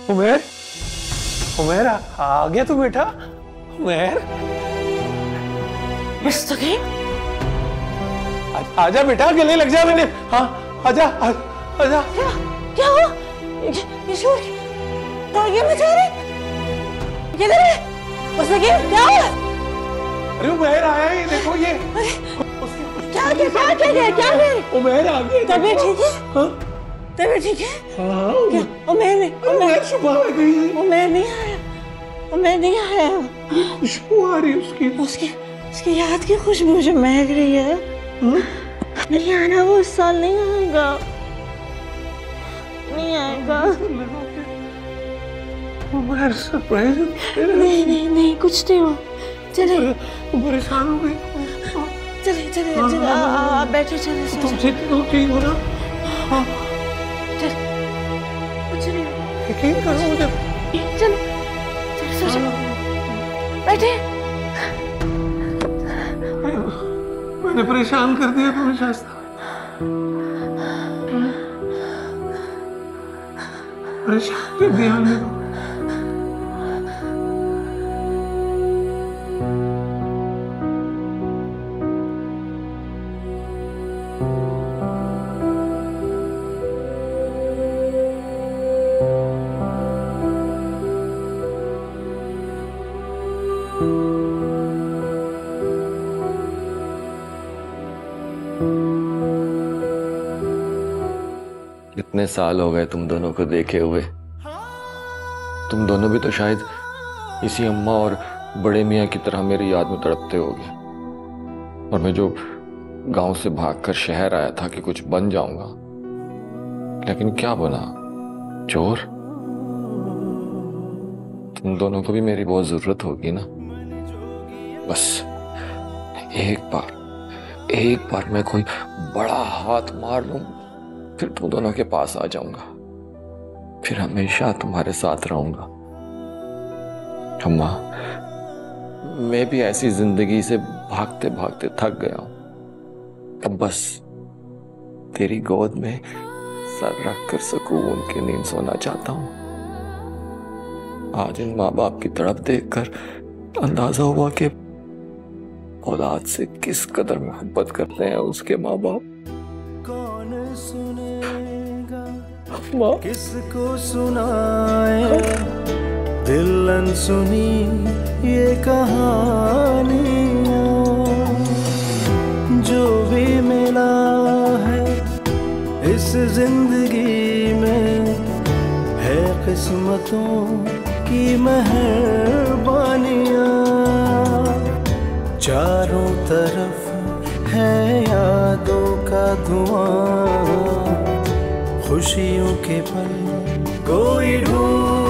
उमर, उमर आ गया तू बेटा। उमर मुस्तकीम, आजा बेटा, गले लग जा मैंने। हाँ आजा आजा। क्या हुआ? ये शोर क्या मचा रहे? किधर है मुस्तकीम? क्या हुआ? अरे उमर आया ही, देखो ये। क्या उमर आ गया। तबीयत ठीक है? हाँ तबीयत ठीक है? हाँ। उमर सुबह आ गई। उमर नहीं आया, उमर नहीं आया। खुशबू आ रही है उसकी याद की खुशबू जो महक रही है। नहीं आना, वो इस साल नहीं आएगा, नहीं आएगा। उमर सरप्राइज। नहीं कुछ नहीं हुआ। चले परेशान हो गई। चले आप बैठो। चले तुम ठीक हो ना? हाँ कुछ नहीं हुआ। यकीन करो मुझे। चलो सो जाओ, बैठे। मैंने परेशान कर दिया तुम्हें शास्ता। परेशान कर दिया हमने तो। इतने साल हो गए तुम दोनों को देखे हुए। तुम दोनों भी तो शायद इसी अम्मा और बड़े मियाँ की तरह मेरी याद में तड़पते होगे। और मैं जो गांव से भागकर शहर आया था कि कुछ बन जाऊंगा, लेकिन क्या बना? चोर। तुम दोनों को भी मेरी बहुत जरूरत होगी ना। बस एक बार मैं कोई बड़ा हाथ मार लूं, फिर तुम दोनों के पास आ जाऊंगा, फिर हमेशा तुम्हारे साथ रहूंगा। अम्मा, मैं भी ऐसी जिंदगी से भागते भागते थक गया हूं। अब बस तेरी गोद में सर रखकर सुकून की नींद सोना चाहता हूं। आज इन माँ बाप की तड़प देखकर अंदाजा हुआ कि औलाद से किस कदर मोहब्बत करते हैं उसके माँ बाप। कौन सुनेगा, किसको सुनाए दिल अनसुनी ये कहानियाँ। जो भी मिला है इस जिंदगी में है किस्मतों की मेहरबानियाँ। चारों तरफ है यादों का धुआं, खुशियों के पल कोई ढूंढ